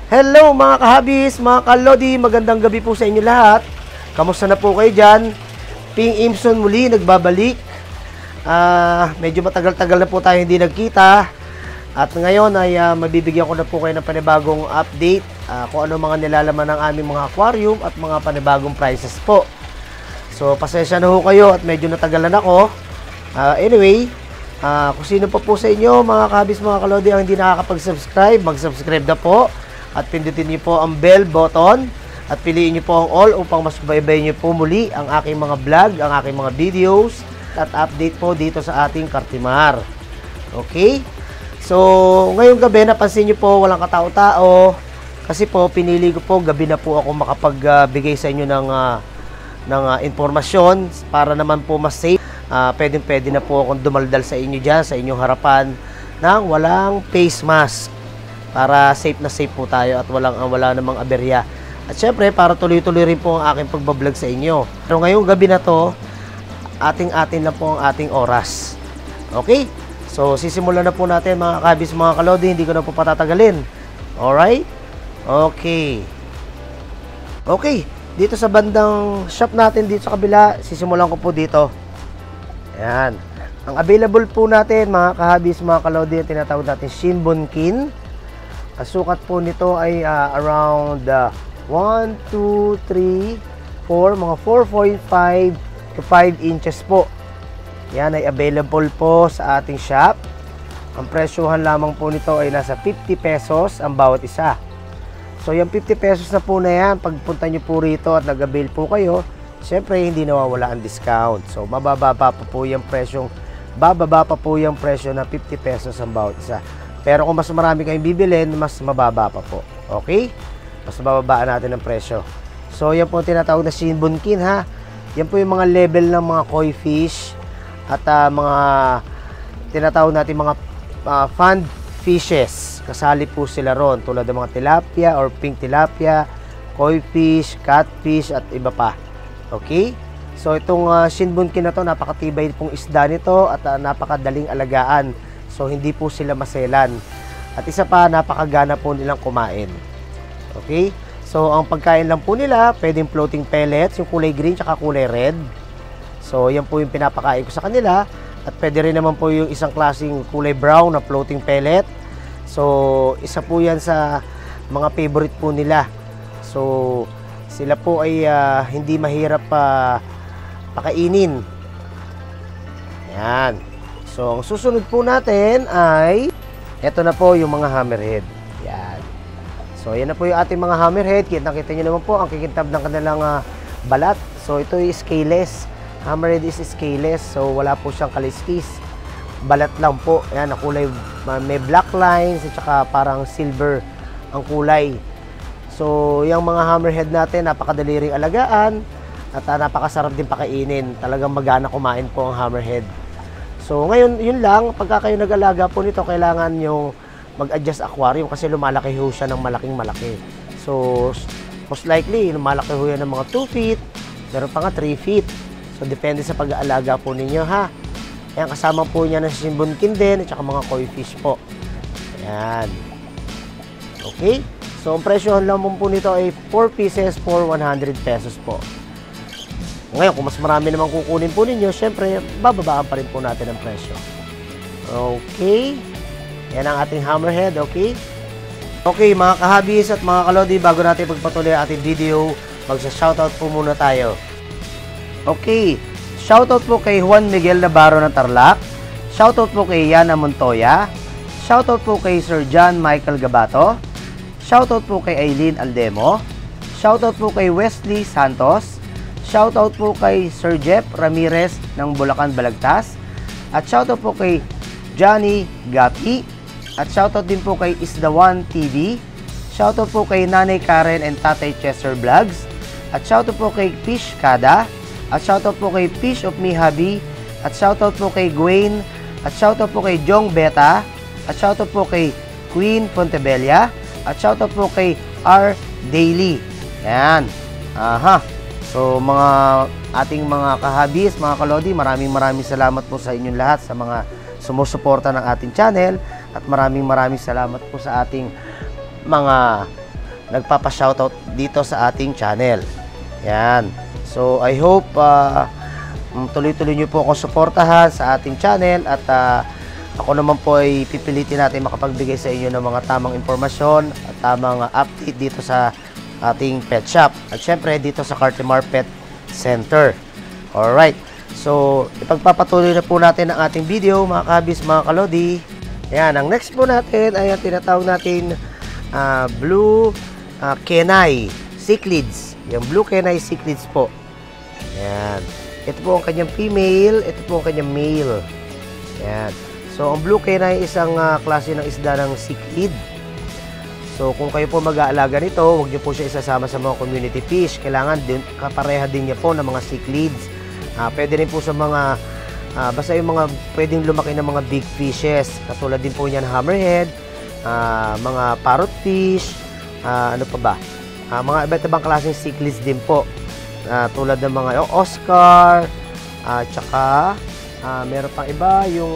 Hello mga kahabis, mga kalodi, magandang gabi po sa inyo lahat. Kamusta na po kayo dyan? Ping Imson muli, nagbabalik. Medyo matagal-tagal na po tayo hindi nagkita. At ngayon ay mabibigyan ko na po kayo ng panibagong update kung ano mga nilalaman ng aming mga aquarium at mga panibagong prices po. So pasensya na ho kayo at medyo natagalan ako. Anyway, kung sino pa po sa inyo mga kahabis, mga kalodi ang hindi nakakapag-subscribe, mag-subscribe na po. At pindutin niyo po ang bell button at piliin niyo po ang all upang mas baybay niyo po muli ang aking mga vlog, ang aking mga videos at update po dito sa ating Cartimar. Okay? So, ngayong gabi napansin niyo po walang katao-tao kasi po pinili ko po gabi na po ako makapagbigay sa inyo ng impormasyon para naman po mas safe. Pwede na po akong dumaldal sa inyo dyan, sa inyong harapan ng walang face mask. Para safe na safe po tayo at wala namang aberya. At syempre, para tuloy-tuloy rin po ang aking pagbablog sa inyo. Pero ngayong gabi na to, ating-atin na po ang ating oras. Okay? So, sisimulan na po natin mga kabis, mga kalodi. Hindi ko na po patatagalin. Alright? Okay. Okay. Dito sa bandang shop natin, dito sa kabila, sisimulan ko po dito. Ayan. Ang available po natin, mga kahabis, mga kalodi, ang tinatawag natin Shinbunkin. Sukat po nito ay around 1, 2, 3, 4, mga 4.5 to 5 inches po. Yan ay available po sa ating shop. Ang presyohan lamang po nito ay nasa 50 pesos ang bawat isa. So yung 50 pesos na po na yan, pagpunta nyo po rito at nag-avail po kayo, syempre hindi nawawala ang discount. So bababa pa po yung presyo na 50 pesos ang bawat isa. Pero kung mas marami kayong bibilin, mas mababa pa po. Okay? Mas mababaan natin ang presyo. So, yan po tinatawag na Shinbunkin, ha? Yan po yung mga level ng mga koi fish at mga tinatawag natin mga fund fishes. Kasali po sila ron tulad ng mga tilapia or pink tilapia, koi fish, catfish at iba pa. Okay? So, itong Shinbunkin na to, napakatibay pong isda nito at napakadaling alagaan. So, hindi po sila maselan. At isa pa, napakagana po nilang kumain. Okay? So, ang pagkain lang po nila, pwedeng floating pellets, yung kulay green tsaka kulay red. So, yan po yung pinapakain ko sa kanila. At pwede rin naman po yung isang klaseng kulay brown na floating pellet. So, isa po yan sa mga favorite po nila. So, sila po ay hindi mahirap pakainin. Yan. So, ang susunod po natin ay eto na po yung mga hammerhead. Yan. So, yan na po yung ating mga hammerhead. Kita-kita nyo naman po ang kikintab ng kanilang balat. So, ito ay scaleless. Hammerhead is scaleless. So, wala po siyang kaliskis. Balat lang po. Yan, ang kulay, may black lines at saka parang silver ang kulay. So, yung mga hammerhead natin, napakadali ring alagaan at napakasarap din pakainin. Talagang magana kumain po ang hammerhead. So, ngayon, yun lang, pagka kayo nag-alaga po nito, kailangan yung mag-adjust aquarium kasi lumalaki ho siya ng malaking-malaki. So, most likely, lumalaki ho yan ng mga 2 feet, meron pa nga 3 feet. So, depende sa pag-aalaga po ninyo, ha? Ayan, kasama po niya ng Shinbunkin din, at saka mga koi fish po. Ayan. Okay? So, ang presyohan lang po nito ay 4 pieces for 100 pesos po. Ngayon, kung mas marami naman kukunin po ninyo, syempre, bababaan pa rin po natin ang presyo. Okay. Yan ang ating hammerhead, okay? Okay, mga kahabis at mga kalodi, bago natin pagpatuloy ang ating video, magsa-shoutout po muna tayo. Okay. Shoutout po kay Juan Miguel Navarro ng Tarlac. Shoutout po kay Yana Montoya. Shoutout po kay Sir John Michael Gabato. Shoutout po kay Aileen Aldemo. Shoutout po kay Wesley Santos. Shoutout po kay Sir Jeff Ramirez ng Bulacan, Balagtas. At shoutout po kay Johnny Gapi. At shoutout din po kay Isdawan TV. Shoutout po kay Nanay Karen and Tatay Chester Vlogs. At shoutout po kay Fish Kada. At shoutout po kay Fish of Me Hubby. At shoutout po kay Gwen. At shoutout po kay Jong Beta. At shoutout po kay Queen Fontebella. At shoutout po kay R. Daily. Yan. Aha. So, mga ating mga kahabis, mga kalodi, maraming salamat po sa inyong lahat sa mga sumusuporta ng ating channel at maraming salamat po sa ating mga nagpapa-shoutout dito sa ating channel. Yan. So, I hope tuloy-tuloy nyo po akong suportahan sa ating channel at ako naman po ay pipilitin natin makapagbigay sa inyo ng mga tamang impormasyon at tamang update dito sa ating pet shop. At syempre, dito sa Cartimar Pet Center. Alright. So, ipagpapatuloy na po natin ang ating video, mga kabis, mga kalodi. Ayan, ang next po natin ay ang tinatawag natin Blue Kenai Cichlids. Yung Blue Kenai Cichlids po. Ayan. Ito po ang kanyang female, ito po ang kanyang male. Ayan. So, ang Blue Kenai isang klase ng isda ng cichlid. So, kung kayo po mag-aalaga nito, huwag niyo po siya isasama sa mga community fish. Kailangan din, kapareha din niya po ng mga cichlids. Pwede rin po sa mga basta yung mga pwedeng lumaki ng mga big fishes. Katulad din po niyan hammerhead, mga parrotfish, ano pa ba? Mga iba't ibang klaseng cichlids din po. Tulad ng mga Oscar, tsaka meron pang iba yung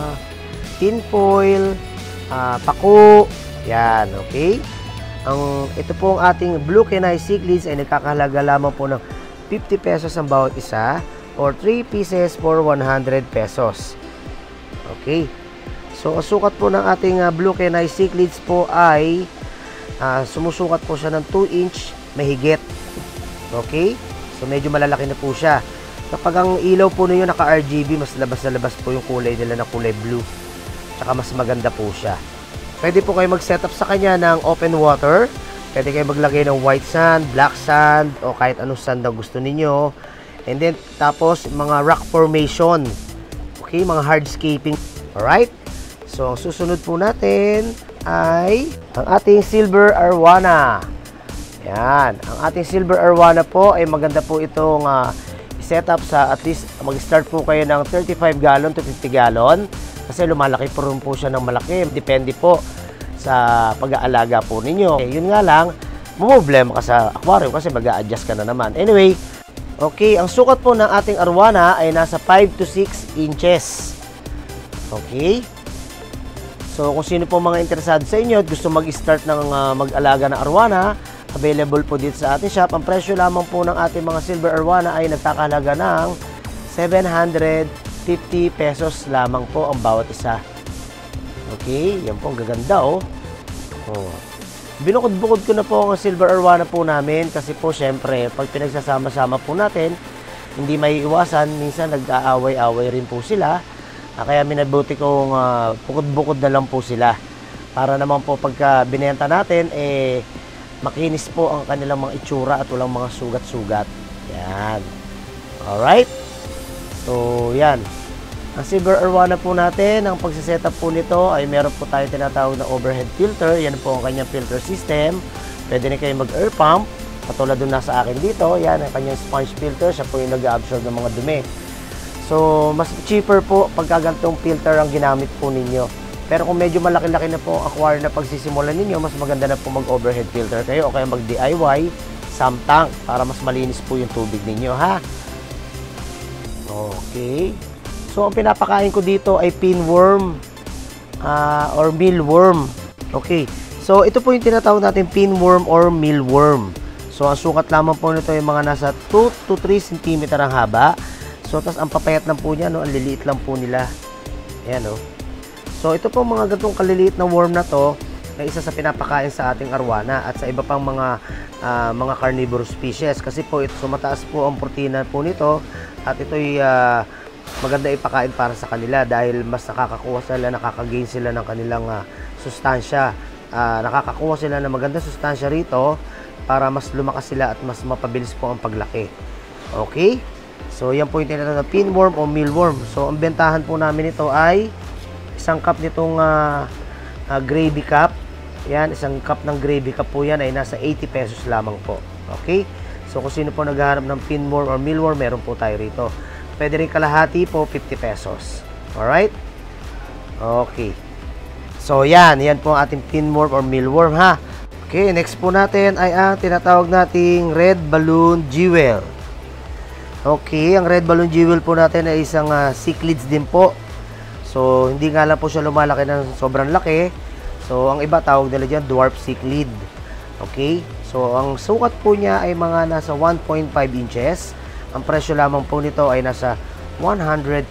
tinfoil, paku, yan, okay? Ito po ang ating Blue Kenai Cichlids ay nagkakahalaga lamang po ng 50 pesos ang bawat isa or 3 pieces for 100 pesos. Okay. So, ang sukat po ng ating Blue Kenai Cichlids po ay sumusukat po siya ng 2 inch mahigit. Okay? So, medyo malalaki na po siya. Kapag ang ilaw po ninyo naka-RGB, mas labas na labas po yung kulay nila na kulay blue. Tsaka mas maganda po siya. Pwede po kayo mag-setup sa kanya ng open water. Pwede kayo maglagay ng white sand, black sand, o kahit anong sand na gusto ninyo. And then, tapos, mga rock formation. Okay, mga hardscaping. Alright? So, ang susunod po natin ay ang ating Silver Arowana. Yan. Ang ating Silver Arowana po ay maganda po itong set up sa at least mag-start po kayo ng 35 gallon to 50 gallon. Kasi lumalaki po rin po siya ng malaki. Depende po sa pag-aalaga po ninyo. Yun nga lang, problema ka sa aquarium kasi mag-a-adjust ka na naman. Anyway, okay, ang sukat po ng ating arowana ay nasa 5 to 6 inches. Okay? So, kung sino po mga interesado sa inyo at gusto mag-start ng mag-alaga ng arowana, available po dito sa ating shop. Ang presyo lamang po ng ating mga silver arowana ay nagkakahalaga ng 750 pesos lamang po ang bawat isa. Okay? Yan po, ang gaganda oh. Binukod-bukod ko na po ang silver arowana po namin kasi po syempre pag pinagsasama-sama po natin hindi may iwasan, minsan nag-aaway-away rin po sila, kaya minabuti kong bukod-bukod na lang po sila para naman po pagka binenta natin makinis po ang kanilang mga itsura at walang mga sugat-sugat. Yan. Alright, so yan ang silver arowana po natin. Ang pagsisetup po nito ay meron po tayo tinatawag na overhead filter. Yan po ang kanyang filter system. Pwede rin kayo mag-air pump. Katulad doon nasa akin dito. Yan ang kanyang sponge filter. Siya po yung nag-absorb ng mga dumi. So, mas cheaper po pagka ganitong filter ang ginamit po ninyo. Pero kung medyo malaki-laki na po ang aquarium na pagsisimulan ninyo, mas maganda na po mag-overhead filter kayo o kaya mag-DIY sump tank para mas malinis po yung tubig ninyo, ha? Okay. So, ang pinapakain ko dito ay pinworm or mealworm. Okay. So, ito po yung tinatawag natin pinworm or mealworm. So, ang sukat lamang po nito ay mga nasa 2 to 3 cm ang haba. So, tas ang papayat lang po niya, no? Ang liliit lang po nila. Ayan, no? So, ito po mga gantong kaliliit na worm na to na isa sa pinapakain sa ating arowana at sa iba pang mga carnivorous species. Kasi po, ito, so mataas po ang protina po nito at ito'y maganda ipakain para sa kanila dahil mas nakakakuha sila, nakakagain sila ng kanilang sustansya. Nakakakuha sila ng maganda sustansya rito para mas lumakas sila at mas mapabilis po ang paglaki. Okay? So, yan po yung tinatawag na pinworm o mealworm. So, ang bentahan po namin ito ay isang cup nitong gravy cup. Yan, isang cup ng gravy cup po yan ay nasa 80 pesos lamang po. Okay? So, kung sino po naghahanap ng pinworm or mealworm, meron po tayo rito. Pwede rin kalahati po, 50 pesos. Alright? Okay. So, yan. Yan po ang ating pinworm or mealworm, ha? Okay, next po natin ay ang tinatawag nating red balloon jewel. Okay, ang red balloon jewel po natin ay isang cichlids din po. So, hindi nga lang po siya lumalaki ng sobrang laki. So, ang iba tawag nila dyan, dwarf cichlid. Okay? So, ang sukat po niya ay mga nasa 1.5 inches. Ang presyo lamang po nito ay nasa 150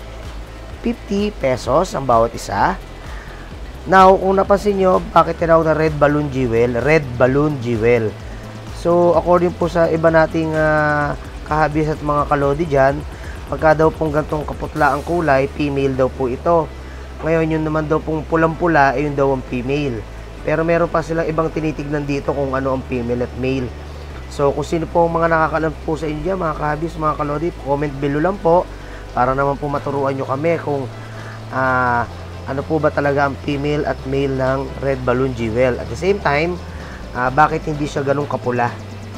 pesos ang bawat isa. Now, kung napansin nyo, bakit tinawag na red balloon jewel? Red balloon jewel. So, according po sa iba nating kahabis at mga kalodi dyan, pagka daw pong gantong kaputla ang kulay, female daw po ito. Ngayon, yun naman daw pong pulang-pula, ay yun daw ang female. Pero meron pa silang ibang tinitignan dito kung ano ang female at male. So, kung sino po mga nakakalam po sa inyo dyan, mga kahabis, mga kalodi, comment below lang po para naman po maturuan nyo kami kung ano po ba talaga ang female at male ng red balloon jewel. At the same time, bakit hindi siya ganun kapula.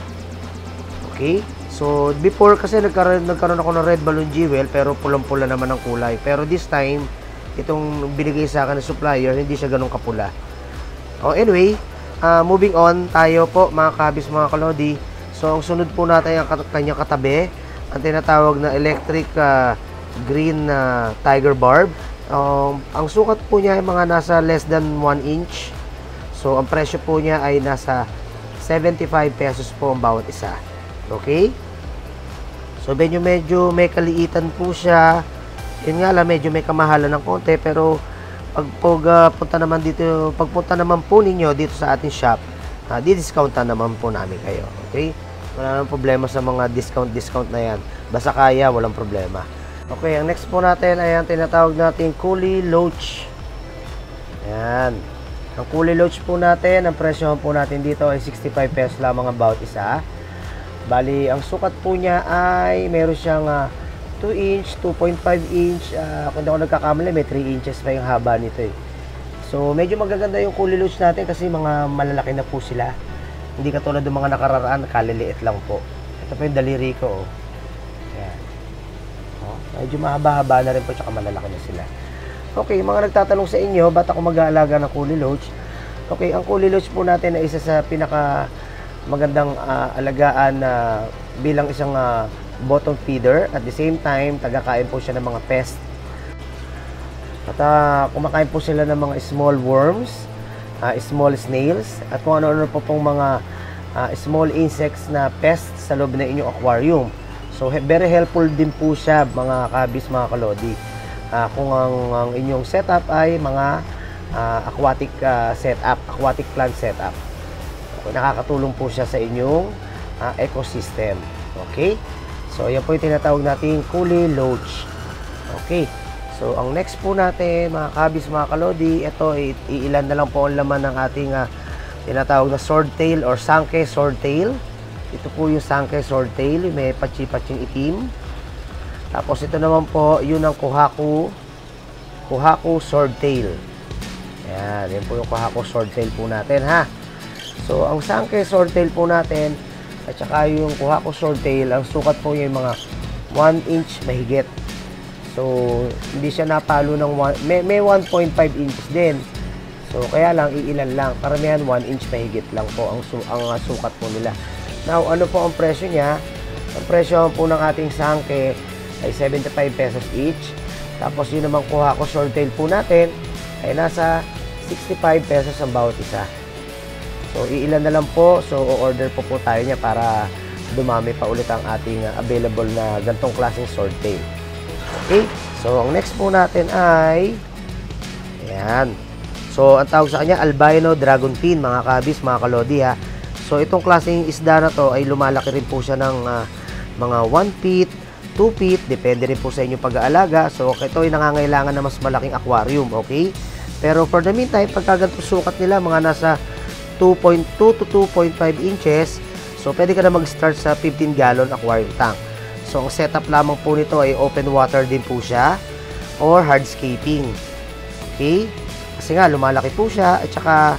Okay? So, before kasi nagkaroon ako ng red balloon jewel pero pulang-pula naman ang kulay. Pero this time, itong binigay sa akin ng supplier, hindi siya ganun kapula. Anyway, moving on tayo po mga kabis, mga kalodi. So, ang sunod po natin ang kanyang katabi, ang tinatawag na electric green tiger barb. Ang sukat po niya ay mga nasa less than 1 inch. So, ang presyo po niya ay nasa 75 pesos po ang bawat isa. Okay? So, medyo may kaliitan po siya. Yun nga lang, medyo may kamahalan ng konti. Pero, pagpunta naman po ninyo dito sa ating shop, di-discountan naman po namin kayo. Okay? Wala nang problema sa mga discount na yan. Basta kaya, walang problema. Okay, ang next po natin ay ang tinatawag natin Coolie Loach. Ayan. Ang Coolie Loach po natin, ang presyo po natin dito ay 65 pesos lamang ang bawat isa. Bali, ang sukat po niya ay meron siyang 2 inch, 2.5 inch, kung hindi ako nagkakamali, may 3 inches pa yung haba nito eh. So, medyo magaganda yung Coolie Loach natin kasi mga malalaki na po sila. Hindi katulad ng mga nakararaan, kaliliit lang po. Ito po yung daliri ko. Ayan. Medyo mahaba-haba na rin po, tsaka malalaki na sila. Okay, mga nagtatanong sa inyo, ba't ako mag-aalaga ng Coolie Loach? Okay, ang Coolie Loach po natin ay isa sa pinaka magandang alagaan bilang isang bottom feeder. At the same time, tagakain po siya ng mga pest. At kumakain po sila ng mga small worms, small snails, at kung ano-ano po pong mga small insects na pests sa loob na inyong aquarium. So, very helpful din po siya, mga kabis, mga kalodi. Kung ang inyong setup ay mga aquatic plant setup. Nakakatulong po siya sa inyong ecosystem. Okay? So, yan po yung tinatawag natin Coolie Loach. Okay. So, ang next po natin, mga kabis, mga kalodi, ito, iilan na lang po ang laman ng ating tinatawag na swordtail or sangke swordtail. Ito po yung sangke swordtail, may patsi-patsing itim. Tapos ito naman po, yun ang kuhaku swordtail. Yan po yung kuhaku swordtail po natin, ha. So, ang sangke swordtail po natin, at saka yung kuhaku swordtail, ang sukat po yung mga 1 inch mahigit. So, hindi siya napalo ng may 1.5 inches din. So, kaya lang, iilan lang. Karamihan 1 inch mahigit lang po ang sukat po nila. Now, ano po ang presyo niya? Ang presyo po ng ating sangke ay 75 pesos each. Tapos, yun naman kuhaku swordtail po natin ay nasa 65 pesos ang bawat isa. So, iilan na lang po. So, order po tayo niya para dumami pa ulit ang ating available na gantong klaseng swordtail. Okay? So, ang next po natin ay ayan. So, ang tawag sa kanya, albino dragon fin, mga kabis, mga kalodi, ha. So, itong klaseng isda na to ay lumalaki rin po siya ng mga 1 feet, 2 feet, depende rin po sa inyong pag-aalaga. So, ito ay nangangailangan na mas malaking aquarium, okay? Pero for the meantime, pagka ganito sukat nila, mga nasa 2.2 to 2.5 inches, so pwede ka na mag-start sa 15 gallon aquarium tank. So, ang setup lamang po nito ay open water din po siya or hardscaping. Okay? Kasi nga, lumalaki po siya at saka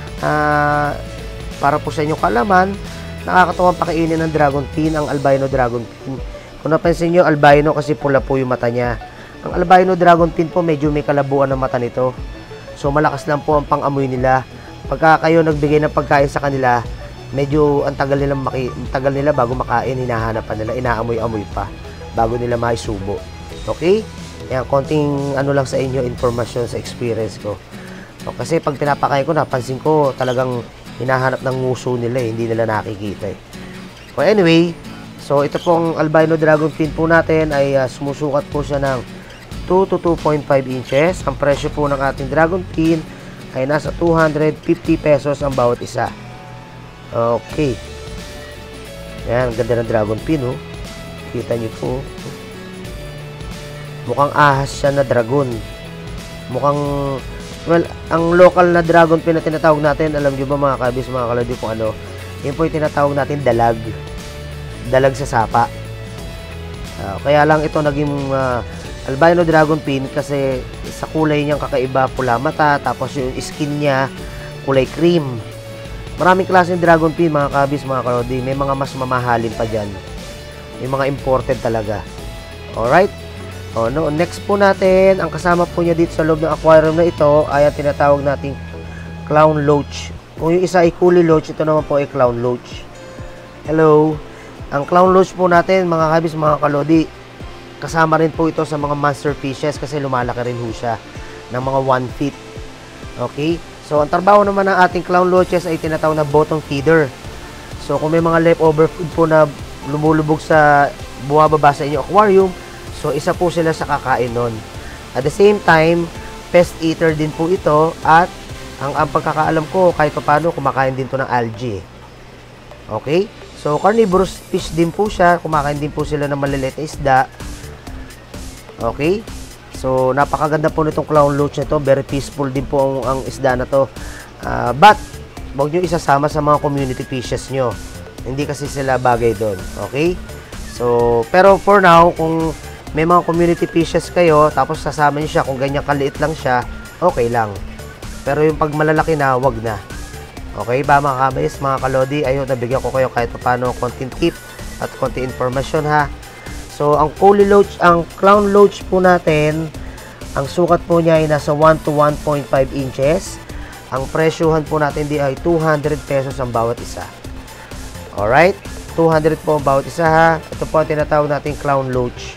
para po sa inyong kalaman, nakakatuwang pakainin ng dragon fin, ang albino dragon fin. Kung napansin nyo, albino kasi pula po yung mata niya. Ang albino dragon fin po, medyo may kalabuan ng mata nito. So, malakas lang po ang pang-amoy nila. Pagka kayo nagbigay ng pagkain sa kanila, medyo ang tagal nila bago makain, hinahanap pa nila, inaamoy-amoy pa bago nila maisubo. Okay? Yan, konting ano lang sa inyo, informasyon sa experience ko. So, kasi pag pinapakain ko, napansin ko talagang hinahanap ng nguso nila hindi nila nakikita So anyway, so ito pong albino dragon fin po natin ay sumusukat po siya ng 2 to 2.5 inches. Ang presyo po ng ating dragon fin ay nasa 250 pesos ang bawat isa. Okay. Yan, ganda ng dragon fin, oh. Kita nyo po. Mukhang ahas siya na dragon. Mukhang, well, ang local na dragon fin na tinatawag natin, alam nyo ba mga kabis, mga kalodi, kung ano, yun po yung tinatawag natin dalag. Dalag sa sapa. Kaya lang ito naging albino dragon fin kasi sa kulay niyang kakaiba, pula mata, tapos yung skin niya, kulay cream. Maraming klaseng dragon fin, mga kabis, mga kalodi. May mga mas mamahalin pa dyan. May mga imported talaga. Alright? Next po natin, ang kasama po niya dito sa loob ng aquarium na ito ay ang tinatawag nating clown loach. Kung yung isa ay coolie loach, ito naman po ay clown loach. Hello. Ang clown loach po natin, mga kabis, mga kalodi, kasama rin po ito sa mga monster fishes kasi lumalaki rin ho siya ng mga 1 feet. Okay? So, ang trabaho naman ng ating clown loaches ay tinatawag na bottom feeder. So, kung may mga leftover food po na lumulubog sa bumababa sa inyong aquarium, so isa po sila sa kakain nun. At the same time, pest eater din po ito at ang pagkakaalam ko kahit paano kumakain din to ng algae. Okay? So carnivorous fish din po siya, kumakain din po sila ng maliliit na isda. Okay? So napakaganda po nitong clown loach na to, very peaceful din po ang isda na to. But huwag nyo isasama sa mga community fishes nyo. Hindi kasi sila bagay doon. Okay? So, pero for now, kung may mga community fishes kayo, tapos sasama nyo siya, kung ganyan kaliit lang siya, okay lang. Pero yung pag malalaki na, wag na. Okay ba mga kabayas, mga kalodi? Ayun, nabigyan ko kayo kahit paano konting tip at konting informasyon ha. So, ang coolie loach, ang clown loach po natin, ang sukat po niya ay nasa 1 to 1.5 inches. Ang presyuhan po natin di ay 200 pesos ang bawat isa. Alright? 200 po ang bawat isa ha. Ito po ang tinatawag natin clown loach.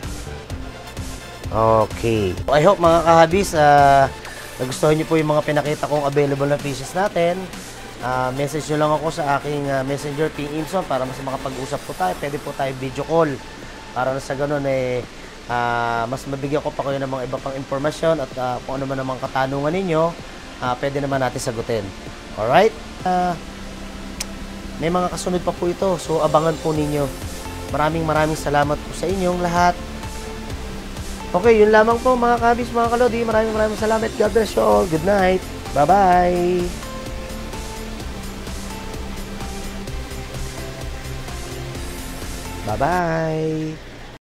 Okay. I hope mga kahabis, nagustuhan nyo po yung mga pinakita kong available na fishes natin. Message nyo lang ako sa aking messenger, Ping Imson, para mas makapag-usap po tayo. Pwede po tayo video call. Para sa ganun mas mabigyan ko pa kayo ng mga iba pang informasyon at kung ano man ang mga katanungan ninyo, pwede naman natin sagutin. Alright? May mga kasunod pa po ito, so abangan po ninyo. Maraming salamat po sa inyong lahat. Okay, yun lamang po mga kabis, mga kalodi. Maraming salamat. God bless you all. Good night. Bye-bye. Bye-bye.